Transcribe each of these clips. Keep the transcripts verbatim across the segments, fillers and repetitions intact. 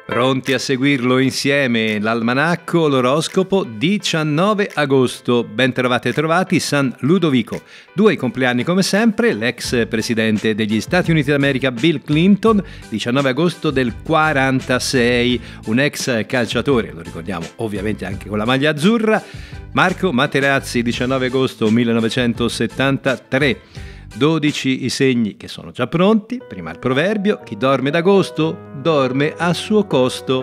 Pronti a seguirlo insieme, l'almanacco, l'oroscopo, diciannove agosto. Ben trovati e trovati, San Ludovico. Due i compleanni come sempre, l'ex presidente degli Stati Uniti d'America Bill Clinton, diciannove agosto del quarantasei, un ex calciatore, lo ricordiamo ovviamente anche con la maglia azzurra, Marco Materazzi, diciannove agosto millenovecentosettantatré. dodici i segni che sono già pronti. Prima il proverbio: chi dorme d'agosto dorme a suo costo.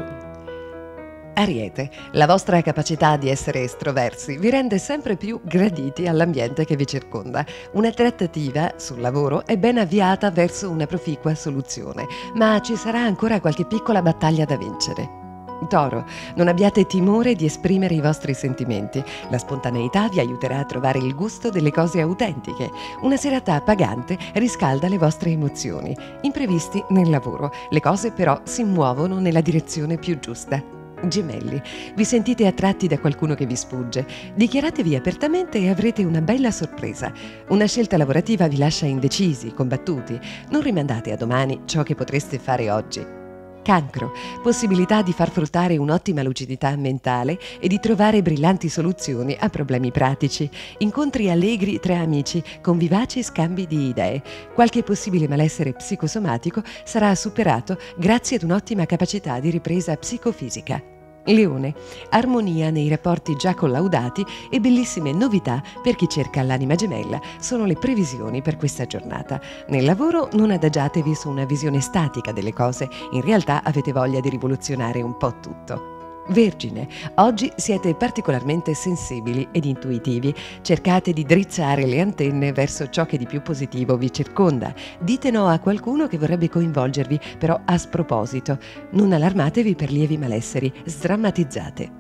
Ariete, la vostra capacità di essere estroversi vi rende sempre più graditi all'ambiente che vi circonda. Una trattativa sul lavoro è ben avviata verso una proficua soluzione, ma ci sarà ancora qualche piccola battaglia da vincere. Toro, non abbiate timore di esprimere i vostri sentimenti. La spontaneità vi aiuterà a trovare il gusto delle cose autentiche. Una serata appagante riscalda le vostre emozioni. Imprevisti nel lavoro. Le cose però si muovono nella direzione più giusta. Gemelli, vi sentite attratti da qualcuno che vi sfugge. Dichiaratevi apertamente e avrete una bella sorpresa. Una scelta lavorativa vi lascia indecisi, combattuti. Non rimandate a domani ciò che potreste fare oggi. Cancro, possibilità di far fruttare un'ottima lucidità mentale e di trovare brillanti soluzioni a problemi pratici. Incontri allegri tra amici con vivaci scambi di idee. Qualche possibile malessere psicosomatico sarà superato grazie ad un'ottima capacità di ripresa psicofisica. Leone, armonia nei rapporti già collaudati e bellissime novità per chi cerca l'anima gemella sono le previsioni per questa giornata. Nel lavoro non adagiatevi su una visione statica delle cose, in realtà avete voglia di rivoluzionare un po' tutto. Vergine, oggi siete particolarmente sensibili ed intuitivi. Cercate di drizzare le antenne verso ciò che di più positivo vi circonda. Dite no a qualcuno che vorrebbe coinvolgervi, però a sproposito. Non allarmatevi per lievi malesseri, sdrammatizzate.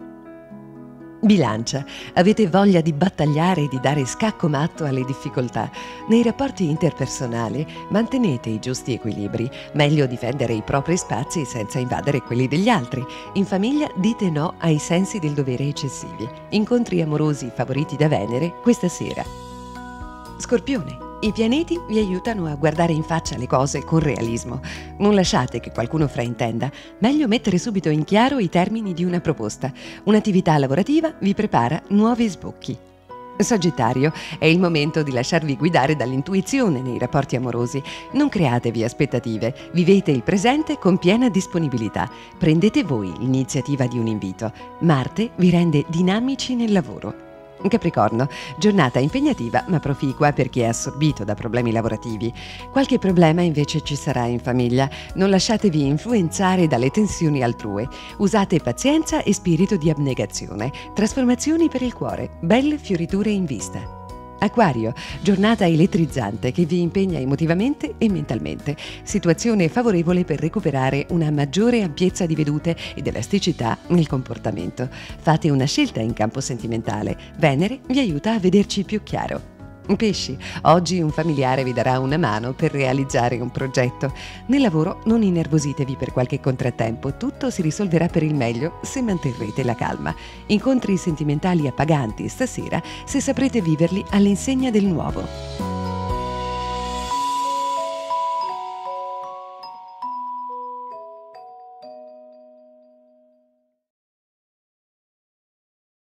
Bilancia, avete voglia di battagliare e di dare scacco matto alle difficoltà. Nei rapporti interpersonali mantenete i giusti equilibri, meglio difendere i propri spazi senza invadere quelli degli altri. In famiglia dite no ai sensi del dovere eccessivi. Incontri amorosi favoriti da Venere questa sera. Scorpione, i pianeti vi aiutano a guardare in faccia le cose con realismo. Non lasciate che qualcuno fraintenda. Meglio mettere subito in chiaro i termini di una proposta. Un'attività lavorativa vi prepara nuovi sbocchi. Sagittario, è il momento di lasciarvi guidare dall'intuizione nei rapporti amorosi. Non createvi aspettative, vivete il presente con piena disponibilità. Prendete voi l'iniziativa di un invito. Marte vi rende dinamici nel lavoro. Capricorno, giornata impegnativa ma proficua per chi è assorbito da problemi lavorativi. Qualche problema invece ci sarà in famiglia. Non lasciatevi influenzare dalle tensioni altrui. Usate pazienza e spirito di abnegazione. Trasformazioni per il cuore, belle fioriture in vista. Acquario, giornata elettrizzante che vi impegna emotivamente e mentalmente. Situazione favorevole per recuperare una maggiore ampiezza di vedute ed elasticità nel comportamento. Fate una scelta in campo sentimentale. Venere vi aiuta a vederci più chiaro. Pesci, oggi un familiare vi darà una mano per realizzare un progetto. Nel lavoro non innervositevi per qualche contrattempo, tutto si risolverà per il meglio se manterrete la calma. Incontri sentimentali appaganti stasera se saprete viverli all'insegna del nuovo.